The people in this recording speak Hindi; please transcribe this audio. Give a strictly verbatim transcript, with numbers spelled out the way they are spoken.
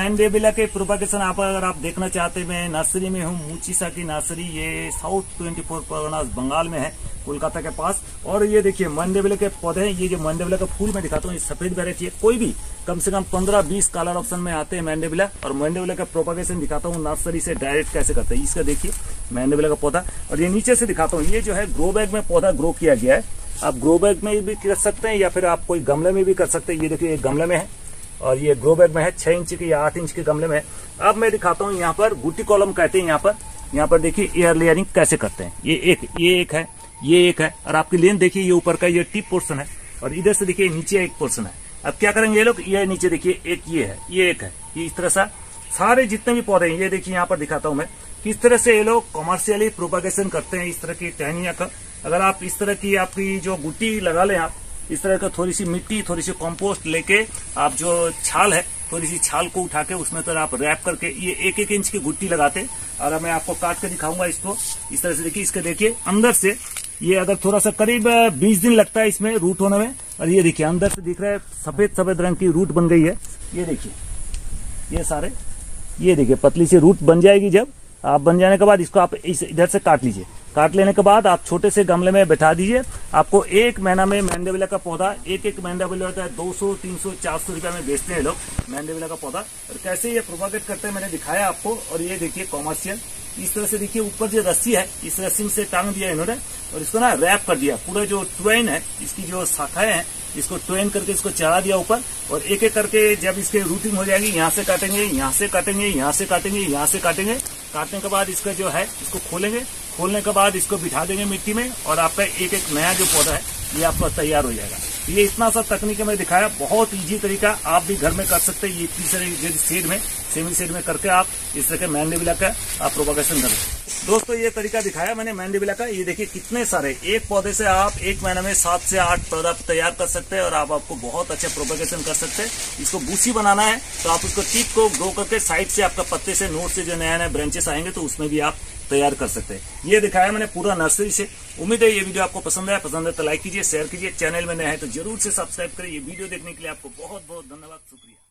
मैंडेविला के प्रोपागेशन आप अगर आप देखना चाहते हैं, मैं नर्सरी में हूँ, मुचिसा की नर्सरी, ये south twenty four Parganas Bengal में है, कोलकाता के पास। और ये देखिए मैंडेविला के पौधे हैं। ये जो मैंडेविला का फूल मैं दिखाता हूँ, ये सफेद वैरायटी है। कोई भी कम से कम पंद्रह बीस कलर ऑप्शन में आते हैं मैंडेविला। और मैंडेविला का प्रोपागेशन दिखाता हूँ नर्सरी से डायरेक्ट कैसे करते हैं। इसका देखिए मैंडेविला का पौधा, और ये नीचे से दिखाता हूँ। ये जो है ग्रो बैग में पौधा ग्रो किया गया है। आप ग्रो बैग में भी कर सकते हैं या फिर आप कोई गमले में भी कर सकते हैं। ये देखिए एक गमले में है और ये ग्रो बैग में है, छह इंच के या आठ इंच के गमले में है। अब मैं दिखाता हूँ यहाँ पर गुटी कॉलम कहते हैं। यहाँ पर यहाँ पर देखिए एयर लेयरिंग कैसे करते हैं। ये एक ये एक है, ये एक है, और आपकी लेंथ देखिए, ये ऊपर का ये टिप पोर्शन है और इधर से देखिए नीचे एक पोर्शन है। अब क्या करेंगे ये लोग, ये नीचे देखिए एक ये है, ये एक है, ये इस तरह से सारे जितने भी पौधे हैं, ये देखिए यहाँ पर दिखाता हूँ मैं किस तरह से ये लोग कमर्शियली प्रोपागेशन करते हैं। इस तरह की टहनिया का अगर आप इस तरह की आपकी जो गुट्टी लगा लें, आप इस तरह का थोड़ी सी मिट्टी, थोड़ी सी कंपोस्ट लेके आप जो छाल है, थोड़ी सी छाल को उठा के उसमें तो आप रैप करके ये एक एक इंच की गुट्टी लगाते। और मैं आपको काट के दिखाऊंगा इसको। इस तरह से देखिए, इसके देखिए अंदर से ये अगर थोड़ा सा करीब बीस दिन लगता है इसमें रूट होने में। और ये देखिए अंदर से दिख रहा है सफेद सफेद रंग की रूट बन गई है। ये देखिए ये सारे, ये देखिए पतली सी रूट बन जाएगी। जब आप बन जाने के बाद इसको आप इस इधर से काट लीजिए। काट लेने के बाद आप छोटे से गमले में बैठा दीजिए। आपको एक महीना में मैंडेविला का पौधा, एक एक मैंडेविला होता है दो सौ तीन सौ चार सौ रुपया में बेचते हैं लोग मैंडेविला का पौधा। और कैसे ये प्रोपागेट करते हैं मैंने दिखाया आपको। और ये देखिए कॉमर्शियल, इस तरह से देखिए ऊपर जो रस्सी है, इस रस्सी से टांग दिया इन्होंने और इसको ना रैप कर दिया। पूरा जो ट्वेन है, इसकी जो शाखाएं हैं, इसको ट्वेन करके इसको चढ़ा दिया ऊपर। और एक एक करके जब इसके रूटिंग हो जाएगी, यहाँ से काटेंगे, यहाँ से काटेंगे, यहाँ से काटेंगे, यहाँ से काटेंगे। काटने के बाद इसका जो है इसको खोलेंगे, खोलने के बाद इसको बिठा देंगे मिट्टी में और आपका एक एक नया जो पौधा है ये आपका तैयार हो जाएगा। ये इतना सा तकनीक मैं दिखाया, बहुत इजी तरीका, आप भी घर में कर सकते हैं। ये इतनी सारी शेड में, सेमी शेड में करके आप इस तरह के मैंडेविला का आप प्रोपागेशन करें। दोस्तों ये तरीका दिखाया मैंने मैंडेविला का। ये देखिए कितने सारे, एक पौधे से आप एक महीने में सात से आठ पौधा तैयार कर सकते हैं और आप आपको बहुत अच्छा प्रोपागेशन कर सकते हैं। इसको बूसी बनाना है तो आप उसको टिप को ग्रो करके साइड से आपका पत्ते से नोट से जो नया नया ब्रांचेस आएंगे तो उसमें भी आप तैयार कर सकते हैं। ये दिखाया मैंने पूरा नर्सरी से। उम्मीद है ये वीडियो आपको पसंद है। पसंद है तो लाइक कीजिए, शेयर कीजिए, चैनल में नया है तो जरूर से सब्सक्राइब करिए। ये वीडियो देखने के लिए आपको बहुत बहुत धन्यवाद, शुक्रिया।